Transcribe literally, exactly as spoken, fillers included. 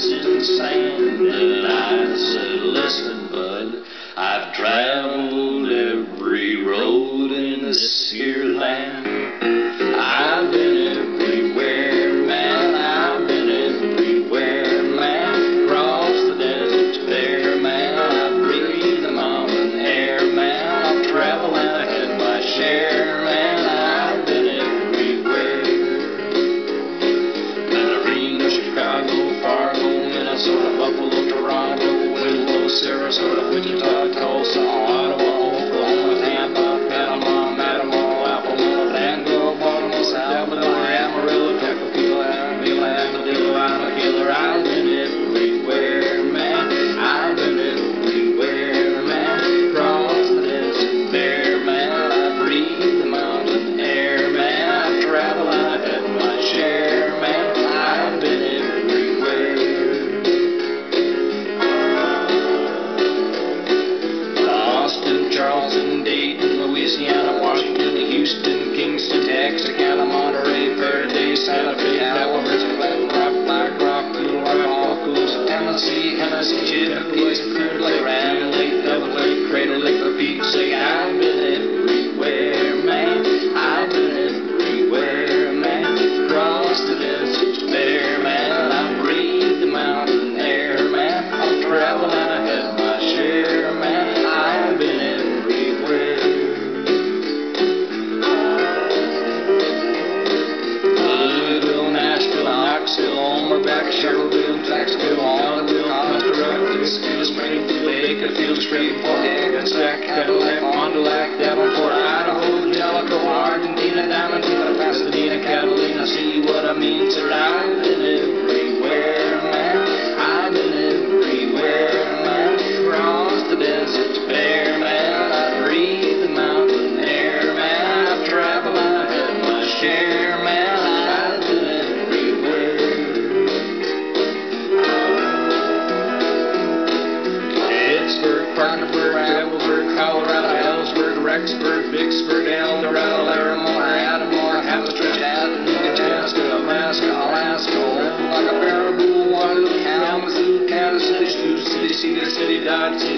nights in the sand, and I said, listen, bud, I've traveled every road in this here land. I've been everywhere, man, I've been everywhere, man. Across the desert bare, man, I breathe the mountain air, man. I've traveled and I had my share, man. I've been everywhere. Mandarina, Chicago, Fargo, Minnesota, Buffalo, Toronto, Winslow, Sarasota, Wichita, Tulsa, Ottawa, Oklahoma, Tampa, Panama, Matamala, Alphamore, Danville, Baltimore, Salvador, Amarillo, Tacopila, Milan, Medina, Killer. I've been everywhere, man. I've been everywhere, man. Across the desert bare, man. I breathe the mountain air, man. I've traveled, I've had my share, man. I've been everywhere. Austin, Charleston, Dayton, Louisiana, Washington, Houston, Kingston, Texarkana, Monterey, Faraday, Santa Fe, Calaveras, Flat Rock, Black Rock, Cool Rock, All Cools, Tennessee, Tennessee, Chippewa, Clear Lake, Grand Lake, Double Lake, Crater Lake, for Pete's sake. I've been everywhere, man. I've been everywhere, man. Across the desert bare, man. I breathe the mountain air, man. I've traveled and I had my share, man. I've been everywhere. Louisville, Nashville, Knoxville, Omaha, Sherrillville, Jacksonville, Hollywood, Costa Springfield, Bakersfield, Shreveport, Hackensack, Cadillac, Fond du Lac, Davenport, Idaho, Jellicoe, Argentina, Diamantina, Pasadena, Catalina. See what I mean, sir? I've been everywhere, man. I've been everywhere, man. Across the desert bare, man. I breathe the mountain air, man. I've traveled, I've had my share, man. I've been everywhere. Pittsburgh, Parkersburg, Gravelburg, Colorado, Ellsworth, Rexburg, Vicksburg, El Dorado, Larimore, Adamore, Hamtramck, Chattanooga, Chaska, Alaska, Alaska, like a Baraboo, Waterloo, Kalamazoo, Kansas City, Sioux City, Cedar City, Dodge City.